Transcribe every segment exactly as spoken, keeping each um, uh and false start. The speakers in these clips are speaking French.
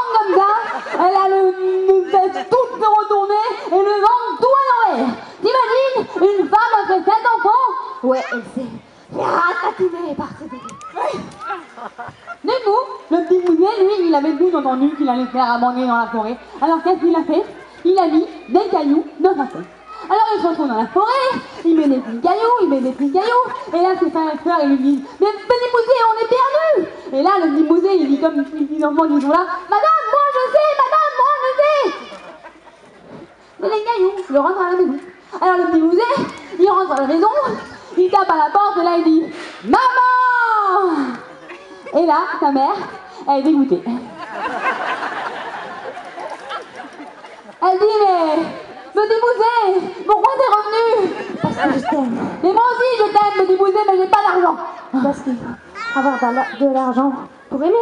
comme ça, elle a le, le tête toute retournée et le ventre tout à l'envers. T'imagines une femme après sept enfants? Ouais, elle s'est fait ratatiner par ce bébé. Du coup, le petit Mouzet, lui, il avait tout entendu qu'il allait faire abandonner dans la forêt. Alors qu'est-ce qu'il a fait? Il a mis des cailloux dans sa tête. Alors il se retrouve dans la forêt, il met des petits cailloux, il met des petits cailloux, et là ses frères et sœurs, ils lui disent « Mais petit Mouzet, on est perdu !» Et là, le petit Mouzet, il dit comme les petits enfants qui sont là « Madame, moi je sais, madame, moi je sais !» Mais les cailloux, je rentre à la maison. Alors le petit Mouzet, il rentre à la maison, il tape à la porte, et là il dit « Maman !» Et là, sa mère, elle est dégoûtée. Elle dit « Mais... Petit Mouzet, pourquoi t'es revenu? » Parce que je t'aime. Mais moi aussi je t'aime, Petit Mouzet, mais j'ai pas d'argent. Parce qu'il faut avoir de l'argent pour aimer.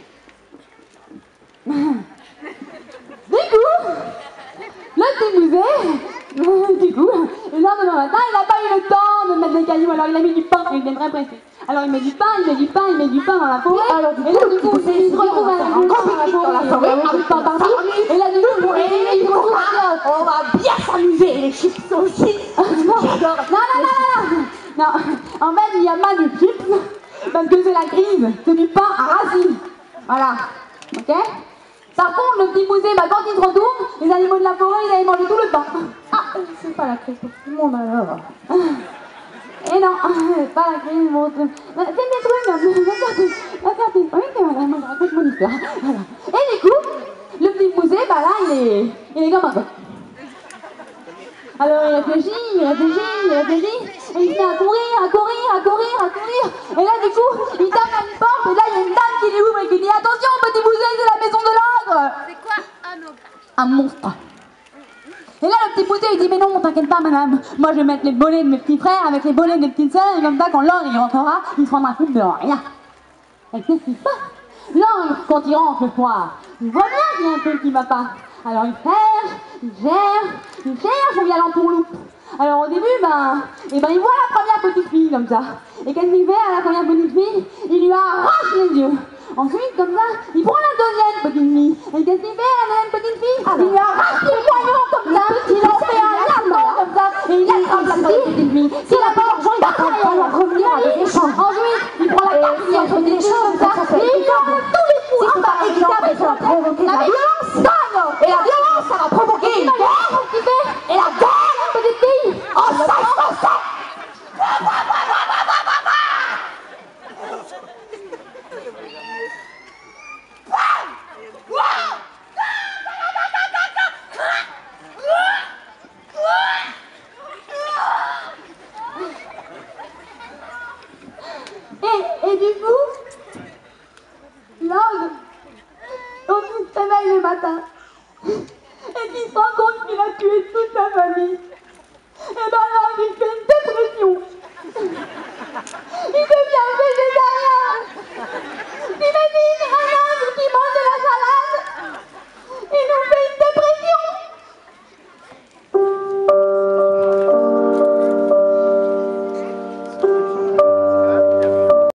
Du coup, le Petit Mouzet, du coup, le lendemain matin, il n'a pas eu le temps de mettre des cailloux, alors il a mis du pain, il était très pressé. Alors il met du pain, il met du pain, il met du pain dans la forêt. Alors du coup, et là, du coup, il se retrouve à un grand pique-nique dans la forêt, avec du pain partout. Et là, du coup, il se retrouve à... On va bien s'amuser, les chips aussi. Non, non, non, non, non. En fait, il n'y a pas de chips, parce que c'est la crise. C'est du pain à racines. Voilà. Ok? Par contre, le Petit Mouzet, bah, quand il se retourne, les animaux de la forêt, ils avaient mangé tout le pain. Ah, c'est pas la crise pour tout le monde alors. Et non, pas la crise, bon, fais des trucs, va faire tes, va faire tes trucs, et voilà, moi je raconte mon histoire. Voilà. Et du coup, le Petit Mouzet, bah là, il est, il est comme un coq. Alors il réfléchit, il réfléchit, il réfléchit, et il se met à courir, à courir, à courir, à courir. Et là, du coup, il tape à une porte, et là, il y a une dame qui lui ouvre et qui dit « Attention, Petit Mouzet, c'est la maison de l'ogre !» C'est quoi un ogre? Un monstre. Et là, le Petit Mouzet, il dit « Mais non, t'inquiète pas, madame. Moi, je vais mettre les bonnets de mes petits frères avec les bonnets de mes petites sœurs, et comme ça, quand l'ogre, il rentrera, il se rendra compte de rien. » Et qu'est-ce qui se passe? L'ogre, quand il rentre le soir, il voit bien qu'il y a un truc qui va pas. Alors il cherche, il cherche, il cherche où il y a l'entourloupe. Alors au début, ben, et ben, il voit la première petite fille comme ça. Et qu'est-ce qu'il fait à la première petite fille? Il lui arrache les yeux. Ensuite, comme ça, il prend la deuxième petite fille. Et qu'est-ce qu'il fait à la deuxième petite fille? Alors, il lui arrache les poignons comme ça. Il en fait un lapin comme ça. Et il attrape la petite fille. S'il a pas d'argent, il va falloir revenir à des échanges. Ensuite, il prend la quatrième petite fille comme ça. Et il lui enlève tous les coups. C'est pas équitable, ça va provoquer la violence. Et la violence, ça va provoquer une guerre. Et la guerre, la petite fille. Oh, ça, ça, ça. Et, et du coup, l'ogre, donc il se réveille le matin et qu'il se rend compte qu'il a tué toute sa famille.